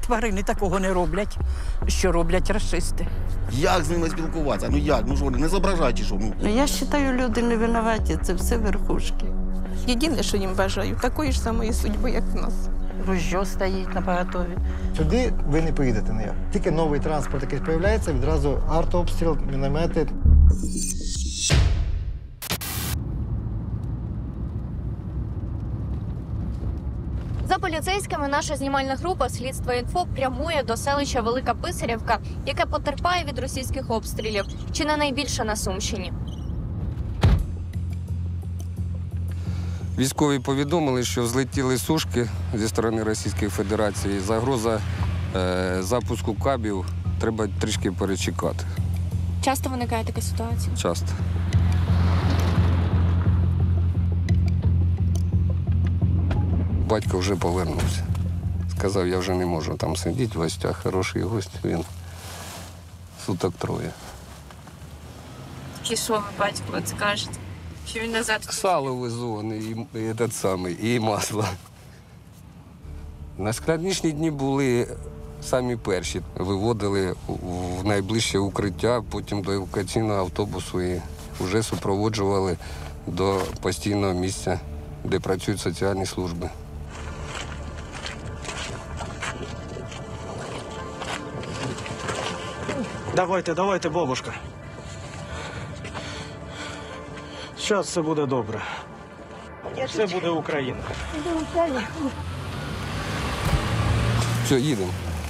Тварини такого не роблять, що роблять рашисти. Як з ними спілкуватися? Ну як? Ну що, не зображайте, що? Я вважаю, люди не винуваті, це все верхушки. Єдине, що їм бажаю, такої ж самої судьби, як в нас. Ружьо стоїть на поготові. Сюди ви не поїдете ніяк. Тільки новий транспорт якийсь з'являється, відразу артобстріл, міномети. За поліцейськими, наша знімальна група «Слідство Інфо» прямує до селища Велика Писарівка, яке потерпає від російських обстрілів, чи не найбільше на Сумщині. Військові повідомили, що злетіли сушки зі сторони Російської Федерації. Загроза запуску кабів, треба трішки перечекати. Часто виникає така ситуація? Часто. Батько вже повернувся. Сказав, я вже не можу там сидіти в гостях. Хороший гость, він суток троє. І що ви, батько, от скажете? Що він назад? Сало везу, і масло. Найскладніші дні були самі перші. Виводили в найближче укриття, потім до евакуаційного автобусу і вже супроводжували до постійного місця, де працюють соціальні служби. Давайте, бабушка. Зараз все буде добре. Все буде Україна. Все, їдемо.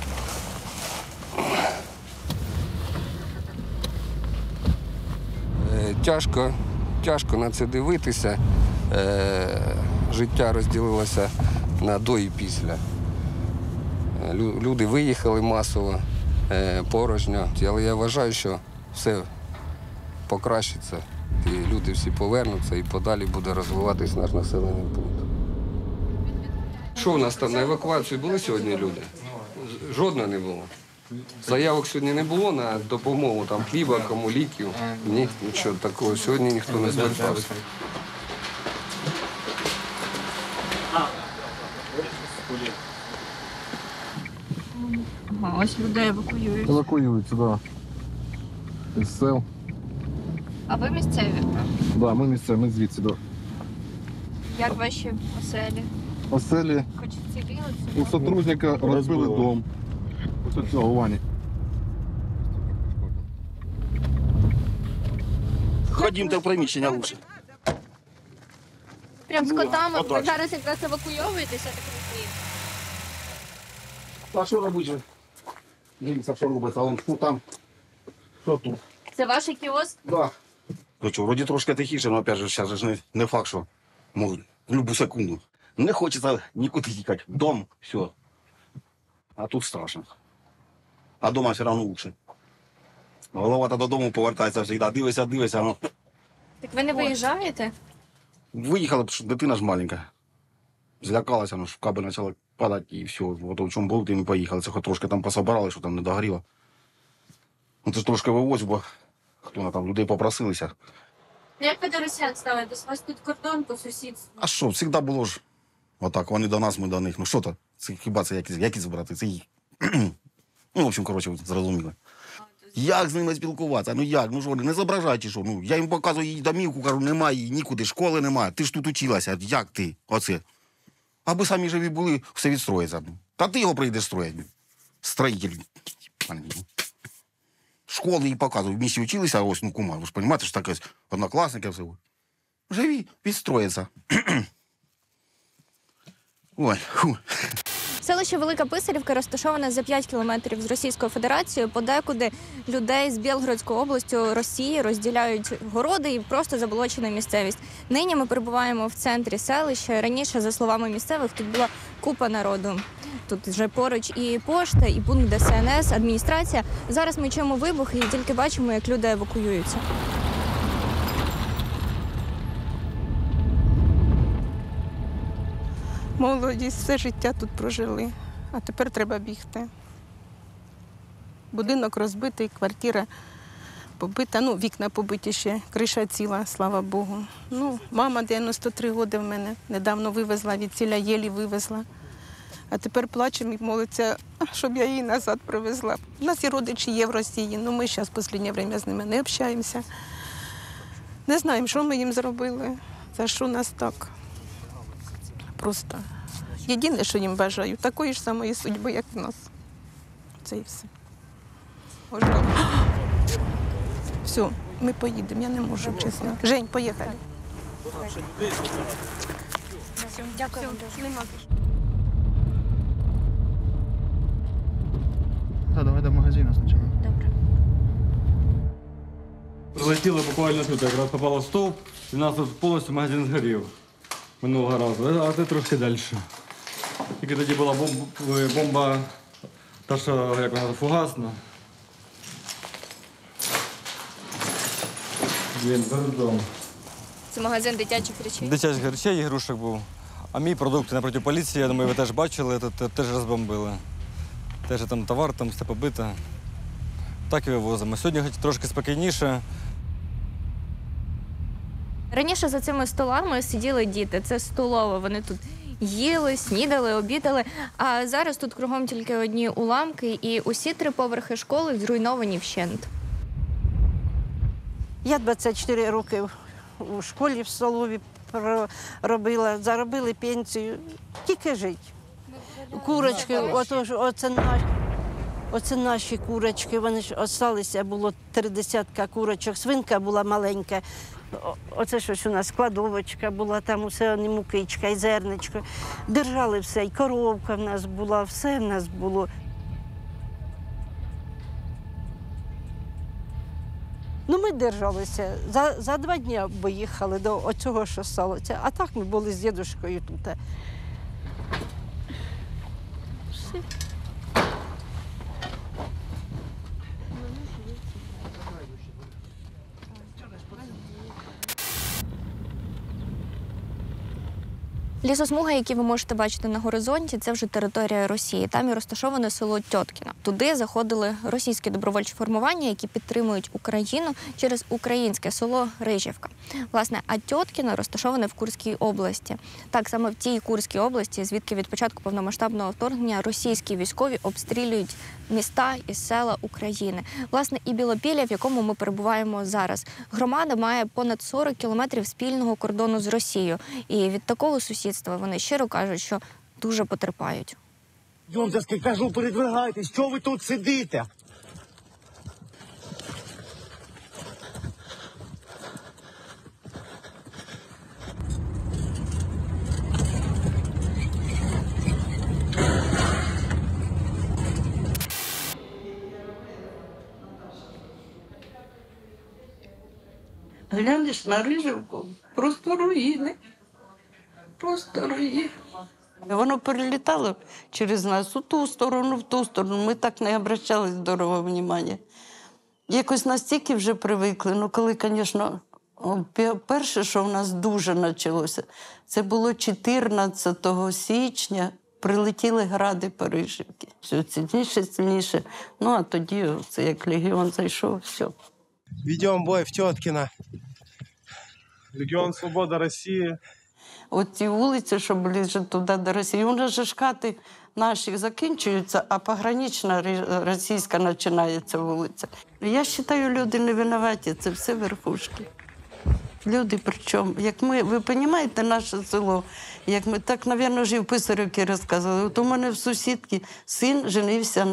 Тяжко на це дивитися. Життя розділилося на до і після. Люди виїхали масово, порожньо. Але я вважаю, що все покращиться. І люди всі повернуться і подалі буде розвиватись наш населений пункт. Що у нас там на евакуацію були сьогодні люди? Жодного не було. Заявок сьогодні не було на допомогу, там хліба, кому ліків. Ні, нічого такого. Сьогодні ніхто не звертався. Ось людей евакуюють. Евакуюються, так. Да. Із сел. А ви місцеві? Так, да, ми місцеві, ми звідси, так. Да. Як ваші оселі? Оселі Хоч ціліли? у сотрудника розбили дом. Ось цього у Вані. Ходімте в приміщення лучше. Прям з котами? Ви зараз якраз евакуйовуєтеся, так розумію? А що робити? Дивіться, що робиться, а он там, що тут. Це ваш кіоск? Да. Ну що, вроді трошки тихіше, але опять же, зараз ж не факт, що можуть в будь-яку секунду. Не хочеться нікуди тікати. Дом, все. А тут страшно. А дома все одно лучше. Голова-то додому повертається завжди. Дивися, ну. Так ви не виїжджаєте? Виїхали, тому що дитина ж маленька. Злякалася, ну, каби почали падати і все. От в чому були, тим і поїхали. Це хоч трошки там пособирали, що там не догоріло. Ну це ж трошки вивозь, бо хто там, людей попросилися. Як ви до росіян ставитесь? У вас тут кордон по сусідству. А що, завжди було ж отак, вони до нас, ми до них. Ну що то? Це хіба це якісь брати? Це їх. Ну, в общем, коротше, зрозуміли. Як з ними спілкуватися? Ну як? Ну що, не зображайте, що? Ну, я їм показую її домівку, кажу, немає її, нікуди, школи немає. Ти ж тут училася, як ти? Оце. Аби самі живі були, все відстроїться. Та ти його прийдеш строїти. Строїтель. Школи їй показую. В місті училися, а ось, ну, кума, ви ж розумієте, що таке однокласники все. Живі, відстроїться. Ой, фу. Селище Велика Писарівка розташоване за 5 кілометрів з Російською Федерацією. Подекуди людей з Білгородською областю Росії розділяють городи і просто заболочена місцевість. Нині ми перебуваємо в центрі селища. Раніше, за словами місцевих, тут була купа народу. Тут вже поруч і пошта, і пункт ДСНС, адміністрація. Зараз ми чуємо вибухи і тільки бачимо, як люди евакуюються. Молодість все життя тут прожили, а тепер треба бігти. Будинок розбитий, квартира побита, ну, вікна побиті ще, криша ціла, слава Богу. Ну, мама 93 роки в мене, недавно вивезла, від ціля єлі вивезла. А тепер плачемо і молиться, щоб я її назад привезла. У нас і родичі є в Росії, але ми зараз в останнє час з ними не общаємося. Не знаємо, що ми їм зробили, за що нас так. Просто єдине, що їм бажаю, такої ж самої судьби, як в нас. Це і все. Можна. Все, ми поїдемо, я не можу, чесно. Жень, поїхали. Дякую. Так, давай до магазину спочатку. Добре. Прилетіло буквально тут, якраз попало в стовп, і у нас тут повністю магазин згорів минулого разу, а це трошки далі. Тільки тоді була бомба, та що, як вона, фугасна. Він передом. Це магазин дитячих речей. Дитячих речей, ігрушок був. А мій продукт напроти поліції, я думаю, ви теж бачили, тут теж розбомбили. Теж там товар, там все побито. Так і вивозимо. Сьогодні хоч трошки спокійніше. Раніше за цими столами сиділи діти. Це столова. Вони тут їли, снідали, обідали. А зараз тут кругом тільки одні уламки, і усі 3 поверхи школи зруйновані вщент. Я 24 роки у школі в столові робила, заробили пенсію. Тільки жити. Курочки, оце наші курочки, вони ж залишилися, було 30 курочок, свинка була маленька. Оце щось у нас складовочка була, там усе і мукичка, і зерничко. Держали все, і коровка в нас була, все в нас було. Ну, ми держалися. За 2 дні виїхали до оцього, що сталося. А так ми були з дідушкою тут. Все. Лісосмуга, які ви можете бачити на горизонті, це вже територія Росії. Там і розташоване село Тьоткіно. Туди заходили російські добровольчі формування, які підтримують Україну через українське село Рижівка. Власне, а Тьоткіно розташоване в Курській області. Так, саме в тій Курській області, звідки від початку повномасштабного вторгнення російські військові обстрілюють міста і села України. Власне, і Білопілля, в якому ми перебуваємо зараз. Громада має понад 40 кілометрів спільного кордону з Росією. І від такого сусідства вони щиро кажуть, що дуже потерпають. Йомзаски, кажу, передвигайтесь, що ви тут сидите? Глянеш на Рижівку, просто руїни. Просто руїни. Воно перелітало через нас у ту сторону, в ту сторону. Ми так не обращали здорового уваги. Якось настільки вже привикли. Ну, коли, звісно, перше, що в нас дуже почалося, це було 14 січня. Прилетіли гради по Рижівці. Все сильніше. Ну, а тоді це як легіон зайшов, все. Ведем бой в Тьоткіно. Легіон Свобода Росії. От ті вулиці, що ближче туди до Росії, у нас же ж хати наші закінчуються, а погранична російська починається вулиця. Я вважаю, люди не винуваті, це все верхушки. Люди причому, як ми, ви розумієте, наше село, як ми так, мабуть, вже в Писарівці розказували. От у мене в сусідки син женився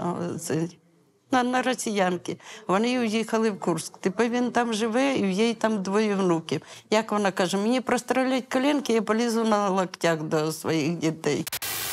на росіянки. Вони уїхали в Курськ. Тепер він там живе, і в їй там 2 внуків. Як вона каже, мені прострелять коленки, я полізу на локтях до своїх дітей.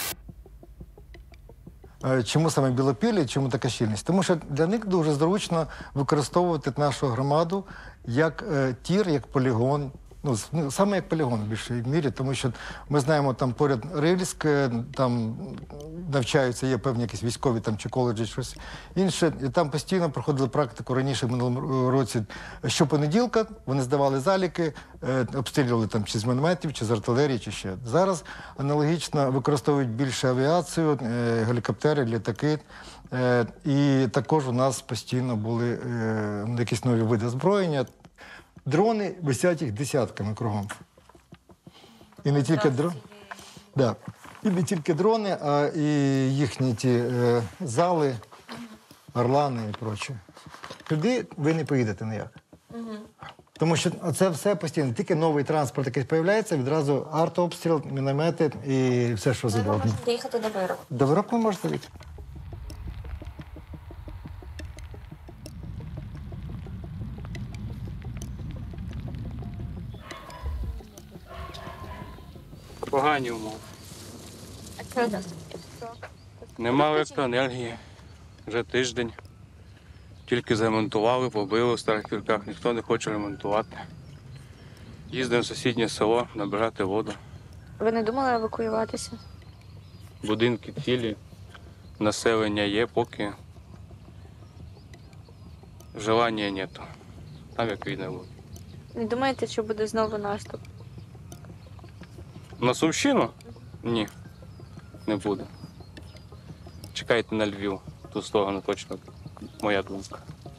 Чому саме Білопілля, чому така щільність? Тому що для них дуже зручно використовувати нашу громаду як тір, як полігон. Ну, саме як полігон в більшій мірі, тому що ми знаємо, там поряд Рильськ, там навчаються, є певні якісь військові там, чи коледжі, щось інше. І там постійно проходили практику раніше, в минулому році, щопонеділка вони здавали заліки, обстрілювали там чи з мінометів, чи з артилерії, чи ще. Зараз аналогічно використовують більше авіацію, гелікоптери, літаки. І також у нас постійно були якісь нові види озброєння. Дрони висять їх десятками кругом. І не тільки дрони. Да. І не тільки дрони, а і їхні ті зали, орлани і проче. Туди ви не поїдете ніяк. Тому що це все постійно. Тільки новий транспорт якийсь з'являється, відразу артобстріл, міномети і все, що завгодно. Ви можете їхати до Вироку. До Вироку ви можете їхати. Погані умови. Нема електроенергії. Вже тиждень. Тільки заремонтували, побили в старих фірках. Ніхто не хоче ремонтувати. Їздимо в сусіднє село набирати воду. Ви не думали евакуюватися? Будинки цілі, населення є, поки желання нету. Там як війна буде. Не думаєте, що буде знову наступ? На Сумщину? Ні, не буде. Чекайте на Львів. В ту сторону точно моя думка.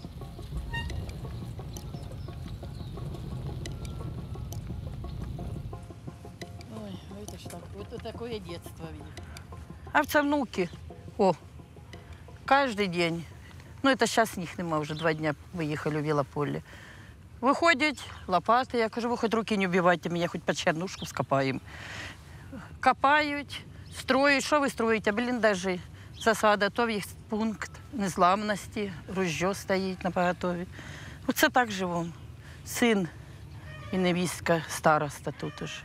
Ой, это ж так, вот такое детство в них. А це внуки. О, каждый день. Ну, это сейчас них нема, вже 2 дня виїхали в Велополе. Виходять, лопати, я кажу, ви хоч руки не вбивайте мене, хоч під чернушку скопаємо. Копають, строють. Що ви строїте? Бліндажі, засада, то їх пункт незламності, ружьо стоїть на поготові. Оце так живемо. Син і невістка староста тут уже.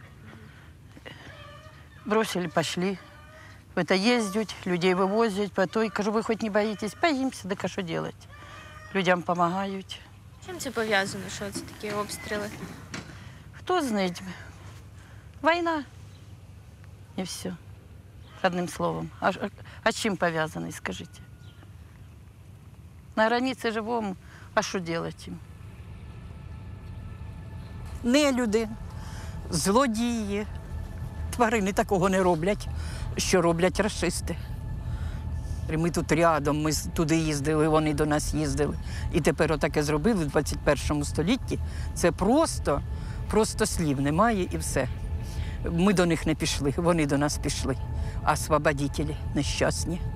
Бросили, пошли. Это ездят, людей вывозят, по той, кажу, ви хоч не боїтесь? Боїмося, так а що робити? Людям допомагають. Чим це пов'язано, що це такі обстріли? Хто знає? Війна. І все. Одним словом. А з чим пов'язаний, скажіть? На границі живемо, а що робити їм? Нелюди, злодії. Тварини такого не роблять, що роблять рашисти. Ми тут рядом, ми туди їздили, вони до нас їздили. І тепер отаке зробили в 21 столітті. Це просто слів немає і все. Ми до них не пішли, вони до нас пішли. А освободителі нещасні.